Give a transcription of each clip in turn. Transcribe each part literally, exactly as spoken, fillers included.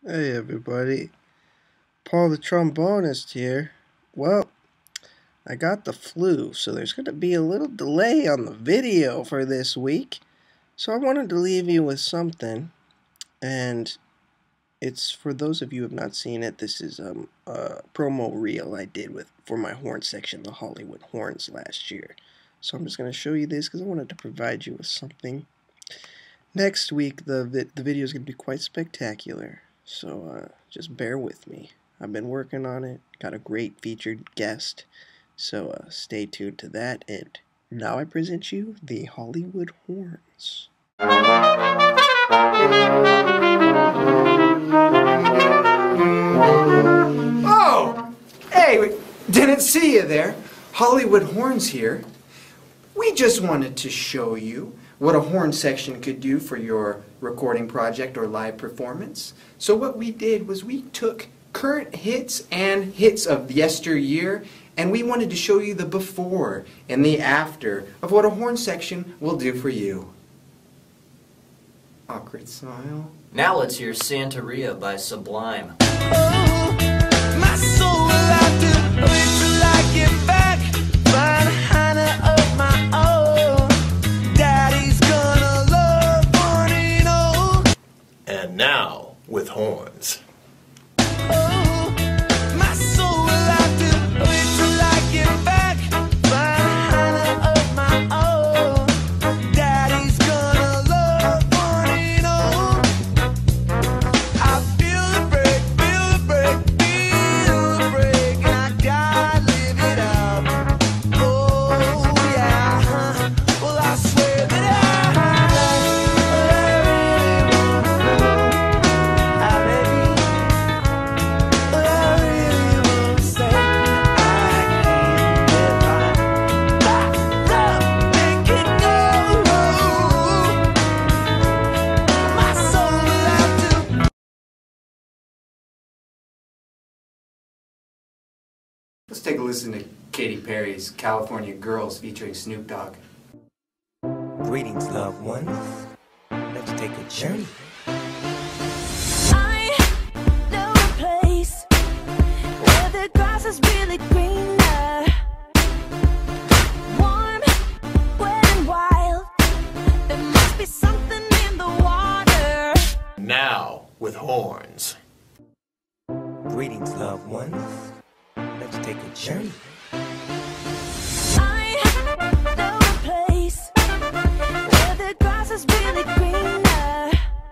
Hey everybody, Paul the trombonist here. Well, I got the flu, so there's going to be a little delay on the video for this week. So I wanted to leave you with something, and it's for those of you who have not seen it. This is um, a promo reel I did with for my horn section, the Hollywood Horns, last year. So I'm just going to show you this because I wanted to provide you with something. Next week, the, vi the video is going to be quite spectacular. So uh, just bear with me. I've been working on it. Got a great featured guest. So uh, stay tuned to that. And now I present you the Hollywood Horns. Oh! Hey, didn't see you there. Hollywood Horns here. We just wanted to show you what a horn section could do for your recording project or live performance. So what we did was we took current hits and hits of yesteryear, and we wanted to show you the before and the after of what a horn section will do for you. Awkward smile. Now let's hear Santeria by Sublime. Oh, my soul will have to wait till I get back. Find a Hannah of my own. Daddy's gonna love Bornino. And now, with horns. Oh, my soul will have to wait till I get back. Find a Hannah of my own. Daddy's gonna love Bornino. I feel the break, feel the break, feel the break, and I gotta live it up. Oh yeah, well I swear that I, I really won't go. I really won't say I can't live on. Love, make it go. My soul will have to. Let's take a listen to Katy Perry's California Girls featuring Snoop Dogg. Greetings, loved ones. Let's take a journey. I know a place where the grass is really greener, warm, wet and wild. There must be something in the water. Now, with horns. Greetings, loved ones. Let's take a journey. I know a place where the grass is really greener,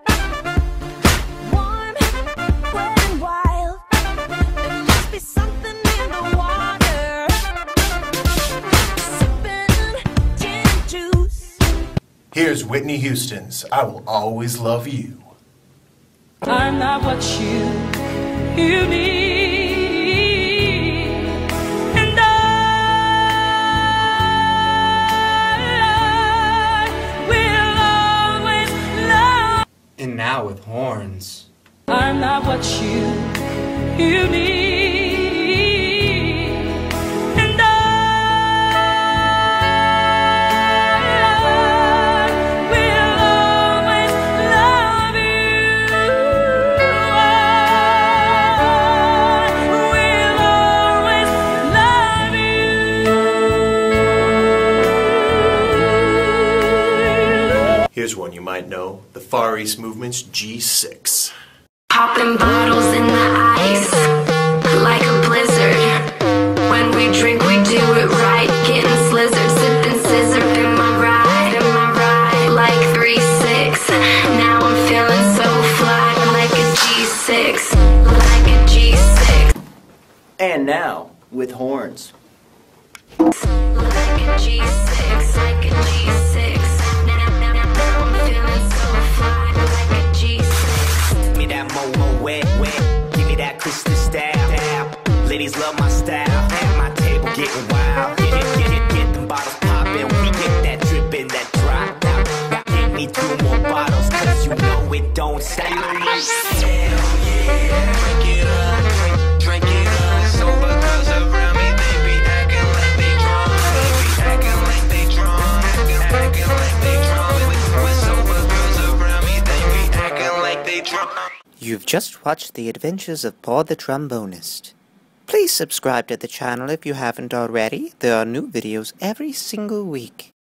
warm, wet and wild. There must be something in the water. Sipping gin juice. Here's Whitney Houston's I Will Always Love You. I'm not what you you need, and I will always love. And now with horns. I'm not what you you need, and I will always love you. I will always love you. Here's one you might know, the Far East Movement's G six. Popping bottles in the ice, like a blizzard. When we drink, we do it right. Getting slizzard, sipping scissor in my ride, in my ride. Like three six. Now I'm feeling so fly, like a G six, like a G six, And now, with horns. like a G six, like a G six. Now, now, now, now I'm feeling so fly, like a G six. Give me that mo-mo wet, wet. Give me that crystal style. Ladies love my style. At my table getting wild. Get, get, get, get, get them bottles poppin'. We get that drippin', that drop out. Get me two more bottles, cause you know it don't stop. Hell yeah, drink it up, drink it up. Sober girls around me, they be acting like they drunk. They be acting like they drunk, acting, acting like they drunk. With sober girls around me, they be acting like they drunk. You've just watched the adventures of Paul the Trombonist. Please subscribe to the channel if you haven't already. There are new videos every single week.